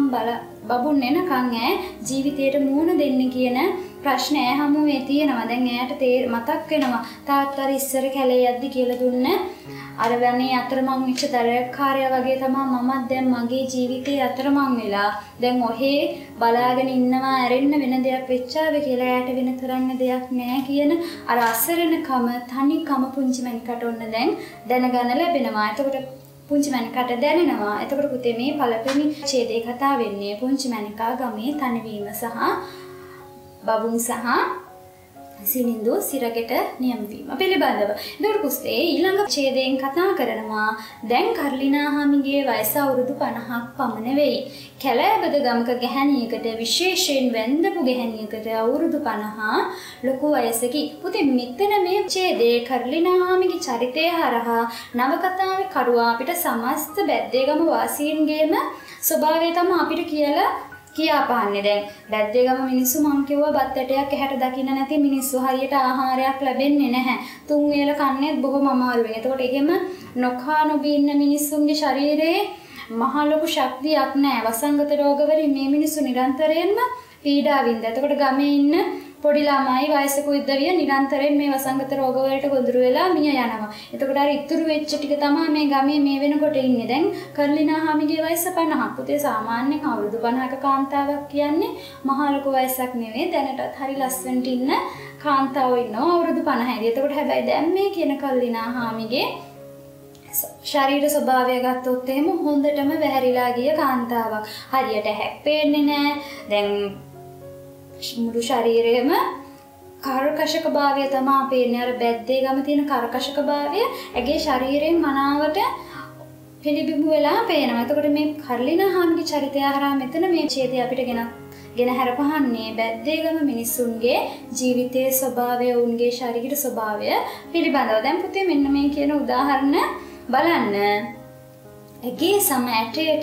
එනකන් ජීවිතයට මුහුණ දෙන්න කියන ප්‍රශ්න ඈ හමුවේ තියෙනවා. දැන් ඈට මතක් වෙනවා තාත්තා ඉස්සර කැලේ යද්දි කියලා දුන්න අර වැනේ අතරමං වෙච්ච දරකාරයා වගේ තමයි මමත් දැන් මගේ ජීවිතේ අතරමං වෙලා දැන් ඔහේ බලාගෙන ඉන්නවා ඇරෙන්න වෙන දෙයක් වෙච්චාවේ කියලා ඈට වෙන කරන්න දෙයක් නැහැ කියන අර අසරණකම තනිකම පුංචි මැනිකට ඔන්න දැන් දැනගන්න ලැබෙනවා. එතකොට පුංචි මැනිකාට දැනෙනවා. එතකොට පුතේ මේ පළවෙනි ඡේදයේ කතා වෙන්නේ පුංචි මැනිකා ගමේ තනිවීම සහ බබුන් සහ සිනිඳු සිරගෙට නියම වීම පිළිබඳව. එතකොට පුතේ ඊළඟ ඡේදයෙන් කතා කරනවා දැන් කර්ලිනා හාමිගේ වයස අවුරුදු 50ක් පමණ වෙයි. කැලෑබද ගමක ගැහැණියකට විශේෂයෙන් වැන්දපු ගැහැණියකට අවුරුදු 50 ලොකු වයසකි. පුතේ මෙතන මේ ඡේදයේ කර්ලිනා හාමිගේ චරිතය හරහා නවකතාවේ කරුවා අපිට සමස්ත බැද්දේගම වාසීන්ගේම ස්වභාවය තමයි අපිට කියා පාන්නේ. දැන් බැද්දේගම මිනිස්සු මං කිව්වා බත් ඇටයක් ඇහැට දකින්න නැති මිනිස්සු හරියට ආහාරයක් ලැබෙන්නේ නැහැ. තුන් වේල කන්නේත් බොහොම අමාරුවෙන්. එතකොට එහෙම නොකා නොබී ඉන්න මිනිස්සුන්ගේ ශරීරයේ මහා ලොකු ශක්තියක් නැහැ. වසංගත රෝගවලින් මේ මිනිස්සු නිරන්තරයෙන්ම පීඩා විඳ. එතකොට ගමේ ඉන්න පොඩි ළමයි වයසක උද්දවිය නිරන්තරයෙන් මේ වසංගත රෝගවලට ගොදුරු වෙලා මිය යනවා. එතකොට අර ඉතුරු වෙච්ච ටික තමයි මේ ගමේ මේ වෙනකොට ඉන්නේ. දැන් කර්ලිනා හාමිගේ වයස 50ක්. පුතේ සාමාන්‍යයෙන් අවුරුදු 50ක කාන්තාවක් කියන්නේ මහා ලොකු වයසක් නෙවෙයි. දැනටත් හරි ලස්සනට ඉන්න කාන්තාවෝ ඉන්නවා අවුරුදු 50යි. එතකොට හැබැයි දැන් මේ කියන කර්ලිනා හාමිගේ ශරීර ස්වභාවය ගත්තොත් එහෙම හොඳටම වැහැරිලා ගිය කාන්තාවක්. හරියට හැප්පෙන්නේ නැහැ. දැන් මුළු ශරීරයම කර්කශක භාවය තමයි පේන්නේ. අර බැද්දේ ගම තියෙන කර්කශක භාවය ඇගේ ශරීරයෙන් මනාවට පිළිබිඹු වෙලා පේනවා. එතකොට මේ කර්ලිනා හාමිගේ චරිතය හරහා මෙතන මේ ඡේදය අපිට ගෙන හැරපහන්නේ බැද්දේ ගම මිනිසුන්ගේ ජීවිතයේ ස්වභාවය, උන්ගේ ශරීර ස්වභාවය පිළිබඳව. දැන් පුතේ මෙන්න මේ කියන උදාහරණ බලන්න. ඇගේ සම ඇටයට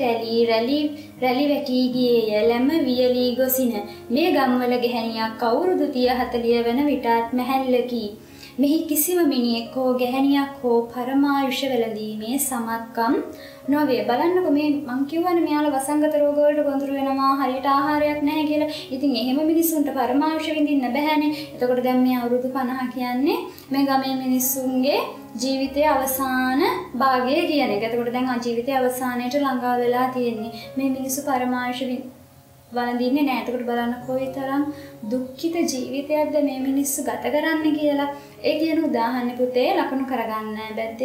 රැලි වැටී ගියේ යලම වියලී ගොසින මේ ගම්වල ගැහැණියක් අවුරුදු 30-40 වන විටත් මැහැල්ලකි. මෙහි කිසිම මිනිහෙක් හෝ ගැහැණියක් හෝ පරමායුෂ වැළඳීමේ සමත්කම් නොවේ. බලන්නකො මේ මං කියවනේ මෙයාලා වසංගත රෝග වලට ගොදුරු වෙනවා හරියට ආහාරයක් නැහැ කියලා. ඉතින් එහෙම මිනිස්සුන්ට පරමායුෂ විඳින්න බෑනේ. එතකොට දැන් මේ අවුරුදු 50 කියන්නේ මේ ගමේ මිනිස්සුන්ගේ ජීවිතයේ අවසාන භාගය කියන එක. එතකොට දැන් ජීවිතයේ අවසානයට ළඟා වෙලා තියෙන්නේ. මේ මිනිස්සු පරමායුෂ වළඳින්නේ නැහැ. එතකොට බලන්න කොයිතරම් දුක්ඛිත ජීවිතයක්ද මේ මිනිස්සු ගත කරන්නේ කියලා. ඒ කියන උදාහරණ පුතේ ලකුණු කරගන්න.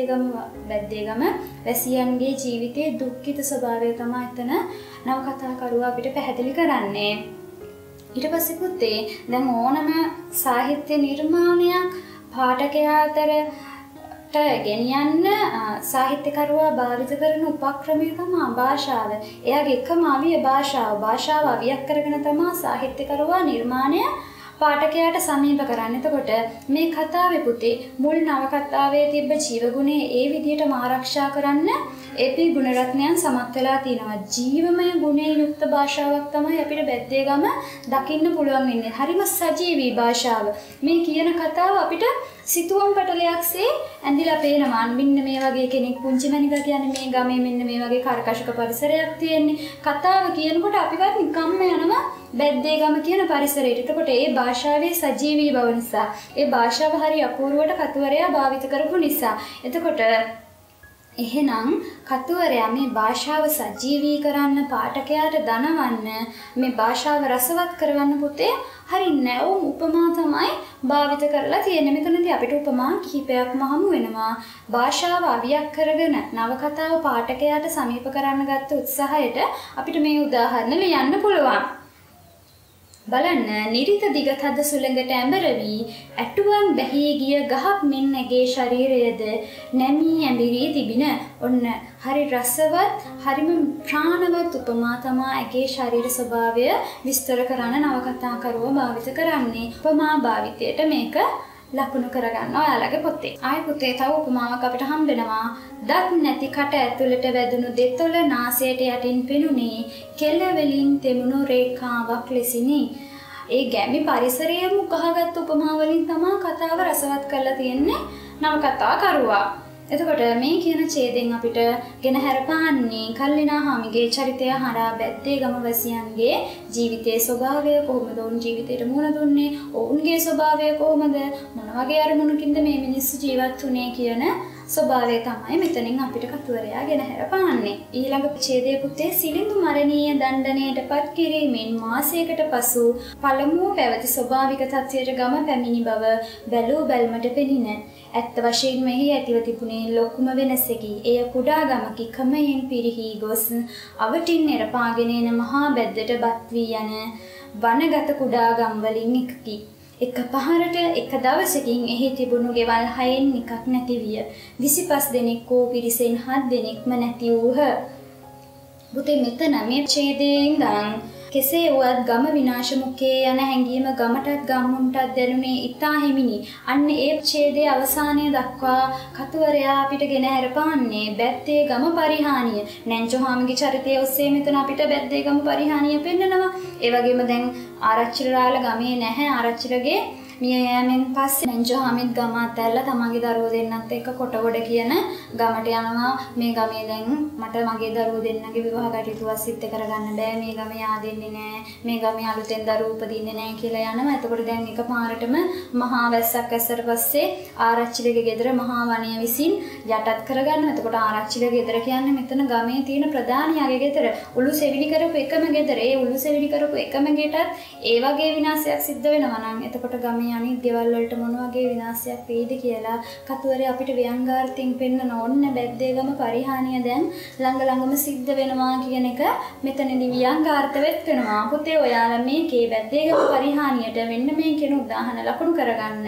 බැද්දේගම වැසියන්ගේ ජීවිතයේ දුක්ඛිත ස්වභාවය තමයි එතන නවකතා කරුවා අපිට පැහැදිලි කරන්නේ. ඊට පස්සේ පුතේ දැන් ඕනම සාහිත්‍ය නිර්මාණයක් පාඨකයා අතරට ගෙනියන්න සාහිත්‍යකරුවා භාවිත කරන උපක්‍රමය තමයි භාෂාව. එයාගේ එකම අවිය භාෂාව. භාෂාව අවියක් කරගෙන තමයි සාහිත්‍යකරුවා නිර්මාණය පාඨකයාට සමීප කරන්න. එතකොට මේ කතාවේ පුතේ මුල් නවකතාවේ තිබ්බ ජීවගුණය ඒ විදිහටම ආරක්ෂා කරන්න ඒ.පී. ගුණරත්නයන් සමත් වෙලා තිනවා. ජීවමය ගුණේ යුක්ත භාෂාවක් තමයි අපිට බැද්දේගම දකින්න පුළුවන් වෙන්නේ. හරිම සජීවී භාෂාව. මේ කියන කතාව අපිට සිතුවම් පටලයක්සේ ඇඳිලා පේනවා. මෙන්න මේ වගේ කෙනෙක් පුංචි මැනිකා කියන්නේ මේ ගමේ මෙන්න මේ වගේ කර්කශක පරිසරයක් තියෙන්නේ. කතාව කියනකොට අපිවත් නිකම්ම යනවා බැද්දේගම කියන පරිසරයට. එතකොට ඒ භාෂාවේ සජීවී බව නිසා, ඒ භාෂාව හරි අපූර්වට කතුවරයා භාවිත කරපු නිසා. එතකොට එහෙනම් කතුවරයා මේ භාෂාව සජීවී කරන්න, පාඨකයාට දනවන්න, මේ භාෂාව රසවත් කරවන්න පුතේ හරි නැවුම් උපමා තමයි භාවිත කරලා තියෙන්නේ. මෙතනදී අපිට උපමා කිහිපයක්ම හමු වෙනවා. භාෂාව අවියක් කරගෙන නවකතාව පාඨකයාට සමීප කරන්න ගත්ත උත්සාහයට අපිට මේ උදාහරණ ලියන්න පුළුවන්. බලන්න නිරිත දිග තද සුළඟට ඇඹරවි ඇටුවන් බැහී ගිය ගහක් මෙන් ඇගේ ශරීරයද නැමී ඇඹිරී තිබින ඔන්න හරි රසවත් හරිම ප්‍රාණවත් උපමා තමා ඇගේ ශරීර ස්වභාවය විස්තර කරන නවකතාකරුවා භාවිත කරන්නේ උපමා භාවිතයට මේක ලකුණු කරගන්න ඔයාලගේ පොතේ. ආයි පුතේ තව උපමාවක් අපිට හම්බ වෙනවා. දත් නැති කට ඇතුළට වැදුණු දෙතොල නාසයට යටින් පෙනුනේ කෙළ වලින් තෙමුණු රේඛාවක් ලෙසිනි. ඒ ගැමි පරිසරයේ මුකහගත් උපමා වලින් තමයි කතාව රසවත් කරලා තියෙන්නේ නවකතාකරුවා. එතකොට මේ කියන ඡේදයෙන් අපිට ගෙන හැරපාන්නේ කල්ලිනාහාමිගේ චරිතය හරහා බැද්දේ ගම වැසියන්ගේ ජීවිතයේ ස්වභාවය කොහොමද ඔවුන් ජීවිතයට මුහුණ දුන්නේ ඔවුන්ගේ ස්වභාවය කොහොමද මොන වගේ අරමුණකින්ද මේ මිනිස්සු ජීවත් වුනේ කියන ස්වභාවය තමයි මෙතනින් අපිට කතුවරයා ගෙන හැරපාන්නේ. ඊළඟ ඡේදයේ පුතේ සිලිඳු මරණීය දණ්ඩනයටපත් කිරීමෙන් මාසයකට පසු පළමුව පැවති ස්වභාවික තත්ත්වයට ගම පැමිණි බව බැලූ බැල්මට පෙනින. ඇත්ත වශයෙන්ම මෙහි ඇතිව තිබුණේ ලොකුම වෙනසකි. එය කුඩා ගමකි කමයෙන් පිරිහි ගොස් අවටින් එරපාගෙන එන මහා බැද්දට බත් වී යන වනගත කුඩා ගම් වලින් එකකි. එක පහරට එක දවසකින් එහි තිබුණු ගෙවල් 6න් එකක් නැති විය. 25 දෙනෙක් වූ පිරිසෙන් 7 දෙනෙක්ම නැති වූහ. පුතේ මෙතන මේ ඡේදයෙන් ගන්න කෙසේ වුවත් ගම විනාශ මුඛයේ යන හැඟීම ගමටත් ගම්මුන්ටත් දැනුනේ ඉතා හිමිනි. අන්න ඒ ඡේදයේ අවසානය දක්වා කතුවරයා අපිට ගෙන හැරපාන්නේ බැද්දේ ගම පරිහානිය. නැන්චෝහාමිගේ චරිතය ඔස්සේ මෙතන අපිට බැද්දේ ගම පරිහානිය පෙන්නනවා. ඒ වගේම දැන් ආරච්චිලාල ගමේ නැහැ. ආරච්චිලගේ මිය යෑමෙන් පස්සේ නැන්චෝහාමිත් ගම අතැල්ලා තමන්ගේ දරුවෝ දෙන්නත් එක්ක කොටගොඩ කියන ගමට යනවා. මේ ගමේ දැන් මට මගේ දරුවෝ දෙන්නගේ විවාහ කටයුතු සිද්ධ කරගන්න බෑ. මේ ගමේ ආදෙන්නේ නෑ. මේ ගමේ අලුතෙන් දරුවෝ උපදින්නේ නෑ කියලා යනවා. එතකොට දැන් එකපාරටම මහා වැස්සක් ඇස්සට පස්සේ ආරච්චිලගේ ගෙදර මහා වනය විසින් යටත් කරගන්නවා. එතකොට ආරච්චිලගේ ගෙදර කියන්නේ මෙතන ගමේ තියෙන ප්‍රධානියාගේ ගෙදර. උළු සෙවිලි කරපු එකම ගෙදර. ඒ උළු සෙවිලි කරපු එකම ගෙටත් ඒ වගේ විනාශයක් සිද්ධ වෙනවා නම් එතකොට ගමේ අනිත් ගෙවල් වලට මොන වගේ විනාශයක් වෙයිද කියලා කතුවරේ අපිට ව්‍යංගාර්ථයෙන් පෙන්වන ඕන්න බැද්දේගම පරිහානිය දැන් ළඟ ළඟම සිද්ධ වෙනවා කියන එක මෙතනදී ව්‍යංගාර්ථ වෙත් වෙනවා. පුතේ ඔයාලා මේකේ බැද්දේගම පරිහානියට වෙන්න මේ කියන උදාහරණ ලකුණු කරගන්න.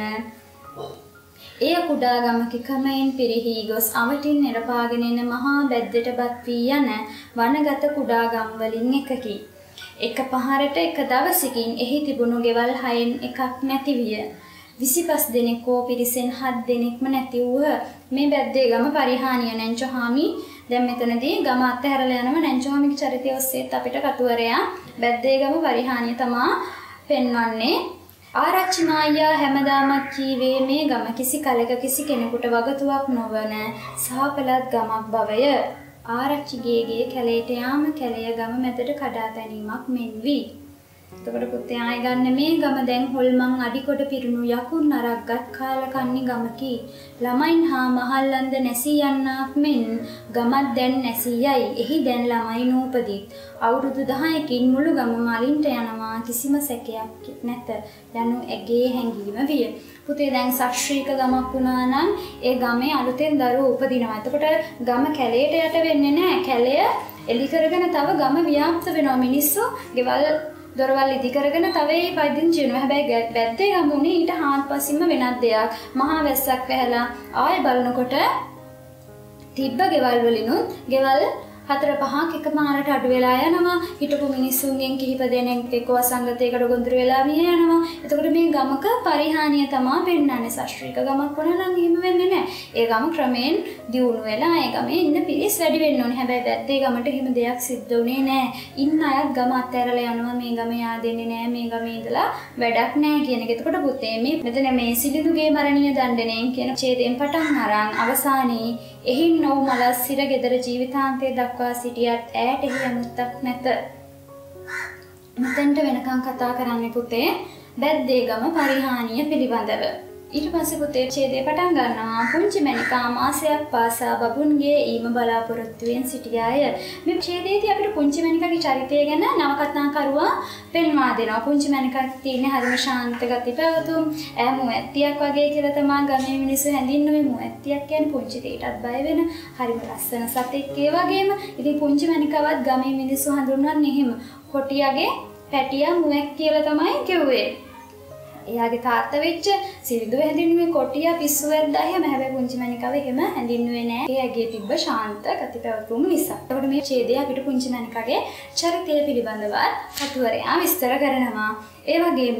එය කුඩා ගමක කමෙන් පිරිහි ගොස් අවටින් නිරපාගෙන එන මහා බැද්දටපත් වී යන වනගත කුඩා ගම් වලින් එකකි. එක පහරට එක දවසකින් එහි තිබුණු ගෙවල් 6න් එකක් නැති විය. 25 දෙනෙක් වූ පිරිසෙන් 7 දෙනෙක්ම නැති වූහ. මේ බැද්දේ ගම පරිහානිය නැන්චෝහාමි දැන් මෙතනදී ගම අත්හැරලා යනම නැන්චෝහාමිගේ චරිතය ඔස්සේත් අපිට කතුවරයා බැද්දේ ගම පරිහානිය තමා පෙන්වන්නේ. ආරච්චි මායියා හැමදාමත් කීවේ මේ ගම කිසි කලක කිසි කෙනෙකුට වගතුවක් නොවන සහපලත් ගමක් බවය. ආරච්චිගේගේ කැලේට යාම කැලය ගම මැදට කඩා තැනීමක් මෙන් වී. එතකොට පුතේ ආය ගන්න මේ ගම දැන් හොල්මන් අඩිකොට පිරුණු යකුන් නරක්ගත් කාලකන්නි ගමකි. ළමයින් හා මහල්ලන්ද නැසී යන්නක් මෙන් ගමත් දැන් නැසී යයි. එහි දැන් ළමයි නූපදිත්. අවුරුදු 10කින් මුළු ගම මලින්ට යනවා කිසිම සැකයක් නැත යනු ඇගේ හැඟීම විය. පුතේ දැන් ශාස්ත්‍රීක ගමක් වුණා නම් ඒ ගමේ අලුතෙන් දරුවෝ උපදිනවා. එතකොට ගම කැලේට යට වෙන්නේ නැහැ. කැලය එලි කරගෙන තව ගම ව්‍යාප්ත වෙනවා. මිනිස්සු ගෙවල් දොරවල් ඉදි කරගෙන තව ඒ පදිංචි වෙනවා. හැබැයි බැද්දේ ගමුනේ ඊට හාත්පසින්ම වෙනත් දෙයක්. මහා වැස්සක් වැහලා ආයෙ බලනකොට තිබ්බ ගෙවල් වලිනුත් ගෙවල් 4-5ක් එකමාරට අඩු වෙලා යනවා. හිටපු මිනිස්සුන්ගෙන් කිහිප දෙනෙක් එක්ක වසංගතයකට ගොදුරු වෙලා මිය යනවා. එතකොට මේ ගමක පරිහානිය තමයි පෙන්වන්නේ. ශාස්ත්‍රීක ගමක් වුණා නම් එහෙම වෙන්නේ නැහැ. ඒ ගම ක්‍රමයෙන් දියුණු වෙලා ඒ ගමේ ඉන්න පිරිස් වැඩි වෙන්න ඕනේ. හැබැයි බැද්දේ ගමට එහෙම දෙයක් සිද්ධ වුණේ නැහැ. ඉන්න අයත් ගම අත්හැරලා යනවා. මේ ගම yaadෙන්නේ නැහැ. මේ ගමේ ඉඳලා වැඩක් නැහැ කියන එක. එතකොට පුතේ මේ මෙතන මේ සිලිඳුගේ මරණීය දණ්ඩනයෙන් කියන ඡේදයෙන් පටන් අරන් අවසානයේ එහින් නොව මලස් සිර ගෙදර ජීවිතාන්තය දක්වා සිටියත් ඈට එහි යමුත්තක් නැත. මෙතෙන්ට වෙනකන් කතා කරන්නේ පුතේ බැද්දේ ගම පරිහානිය පිළිබඳව. ඊට පස්සේ පුතේ ඡේදය පටන් ගන්නවා. පුංචි මණිකා මාසයක් පාසා බබුන්ගේ ඊම බලාපොරොත්තුවෙන් සිටියාය. මේ ඡේදයේදී අපිට පුංචි මණිකාගේ චරිතය ගැන නවකතාකරුවා පෙන්වා දෙනවා. පුංචි මණිකා තියෙන හරිම ශාන්ත ගති පැවතුම්. ඈ මුවැත්තියක් වගේ කියලා තමයි ගමේ මිනිස්සු හැඳින්නුවේ. මුවැත්තියක් කියන්නේ පුංචි දෙයටත් බය වෙන හරිම ලස්සන සතෙක්. ඒ වගේම ඉතින් පුංචි මණිකාවත් ගමේ මිනිස්සු හඳුන්වන්නේ එහෙම. කොටියාගේ පැටියා මුවක් කියලා තමයි කිව්වේ. එයාගේ තාත්තා වෙච්ච සිරිඳු හැඳින්නුවේ කොටියා පිස්සුවක් දැහැම හැබැයි පුංචි මණිකාව එහෙම හැඳින්නුවේ නෑ. ඒ ඇගේ තිබ්බ ශාන්ත ගතිපැවතුම් නිසා. එතකොට මේ ඡේදය අපිට පුංචි මණිකාගේ චරිතය පිළිබඳව කතුවරයා විස්තර කරනවා. ඒ වගේම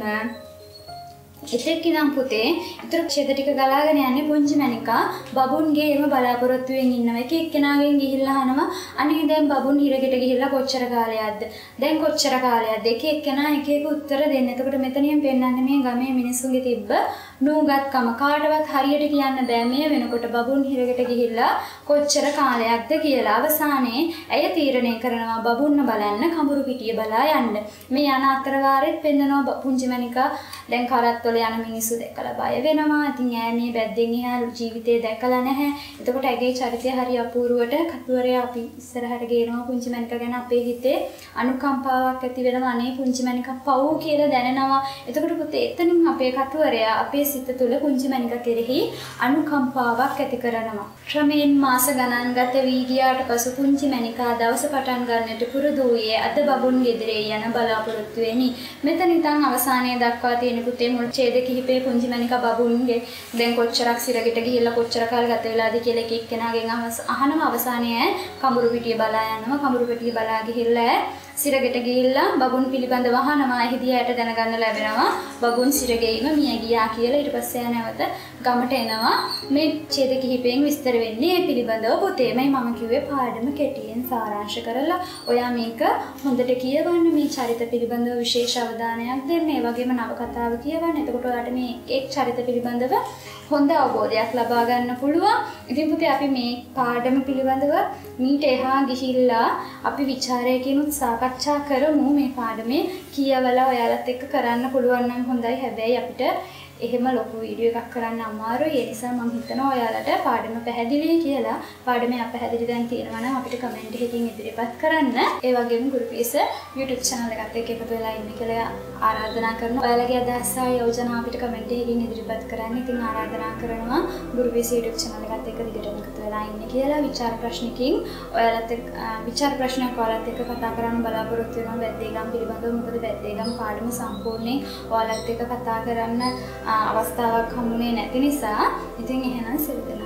එතෙක් ඉඳන් පුතේ ඊතර ඡේද ටික ගලාගෙන යන්නේ පුංචි මණිකා බබුන්ගේ එම බලාපොරොත්තුවෙන් ඉන්නවා. එක එක්කෙනාගෙන් ගිහිල්ලා අහනවා අනේ දැන් බබුන් හිරගෙට ගිහිල්ලා කොච්චර කාලයක්ද? දැන් කොච්චර කාලයක්ද? එක එක්කෙනා එක එක උත්තර දෙන්න. එතකොට මෙතනින් පෙන්නන්නේ මේ ගමේ මිනිස්සුන්ගේ තිබ්බ නූගත්කම. කාටවත් හරියට කියන්න බෑ මේ වෙනකොට බබුන් හිරගෙට ගිහිල්ලා කොච්චර කාලයක්ද කියලා. අවසානයේ ඇය තීරණය කරනවා බබුන්න බලන්න කඹුරු පිටිය බලා යන්න. මේ යන අතර වාරෙත් පෙන්නනවා පුංචි මණිකා දැන් කරත්තොල යන මිනිස්සු දැකලා බය වෙනවා. ඉතින් ඈ මේ බැද්දෙන් එහා ජීවිතේ දැකලා නැහැ. එතකොට ඇගේ චරිතය හරි අපූර්වට කතුවරයා අපි ඉස්සරහට ගේනවා පුංචි මණිකා ගැන අපේ හිතේ අනුකම්පාවක් ඇති වෙනවා. අනේ පුංචි මණිකා පව් කියලා දැනෙනවා. එතකොට පුතේ එතනින් අපේ කතුවරයා අපේ සිත තුළ පුංචි මණිකා කෙරෙහි අනුකම්පාවක් ඇති කරනවා. ක්‍රමයෙන් මාස ගණන් ගත වී ගියාට පසු පුංචි මණිකා දවස පටන් ගන්නට පුරුදු වූයේ අද බබුන් ගෙදරේ යන බලාපොරොත්තු වෙනි. මෙතන ඉතින් අවසානයේ දක්වා තියෙන පුතේ මුල් ඡේද කිහිපේ පුංචි මණිකා බබුන්ගේ දැන් කොච්චරක් සිරගෙට ගිහිල්ලා කොච්චර කාල ගත වෙලාද කියලා එක එක්කෙනාගෙන් අහනම අවසානයේ කඹුරු පිටිය බලා යනවා. කඹුරු පිටිය බලා ගිහිල්ලා සිරගෙට ගිහිල්ලා බබුන් පිළිබඳව අහනවා. එහිදී ඇයට දැනගන්න ලැබෙනවා බබුන් සිරගෙයිම මිය ගියා කියලා. ඊට පස්සේ නැවත ගමට එනවා. මේ ඡේද කිහිපයෙන් විස්තර වෙන්නේ මේ පිළිබඳව පුතේ. මම කිව්වේ පාඩම කෙටියෙන් සාරාංශ කරලා ඔයා මේක හොඳට කියවන්න. මේ චරිත පිළිබඳව විශේෂ අවධානයක් දෙන්න. ඒ වගේම නවකතාව කියවන්න. එතකොට ඔයාලට මේ එක් චරිත පිළිබඳව හොඳ අවබෝධයක් ලබා ගන්න පුළුවන්. ඉතින් පුතේ අපි මේ පාඩම පිළිබඳව මීට එහා ගිහිල්ලා අපි ਵਿਚාරයකිනුත් සාකච්ඡා කරමු. මේ පාඩමේ කියවලා ඔයාලත් එක්ක කරන්න පුළුවන් නම් හොඳයි. හැබැයි අපිට එහෙම ලොකු වීඩියෝ එකක් කරන්න අමාරුයි. ඒ නිසා මම හිතනවා ඔයාලට පාඩම පැහැදිලියි කියලා. පාඩමේ අපැහැදිලි දැන් තියෙනවා නම් අපිට කමෙන්ට් එකකින් ඉදිරිපත් කරන්න. ඒ වගේම ගුරුපීස YouTube channel එකත් එක්ක එකතු වෙලා ඉන්න කියලා ආරාධනා කරනවා. ඔයාලගේ අදහස් සහ යෝජනා අපිට කමෙන්ට් එකකින් ඉදිරිපත් කරන්න. ඉතින් ආරාධනා කරනවා ගුරුපීස YouTube channel එකත් එක්ක දිගටම එකතු වෙලා ඉන්න කියලා. විචාර ප්‍රශ්නකින් ඔයාලත් එක්ක විචාර ප්‍රශ්නයක් ඔයාලත් එක්ක කතා කරන්න බලාපොරොත්තු වෙනවා වැද්දේගම් පිළිබඳව. මොකද වැද්දේගම් පාඩම සම්පූර්ණයෙන් ඔයාලත් එක්ක කතා කරන්න අවස්ථාවක් හම්බුනේ නැති නිසා. ඉතින් එහෙනම් සියලු දෙනා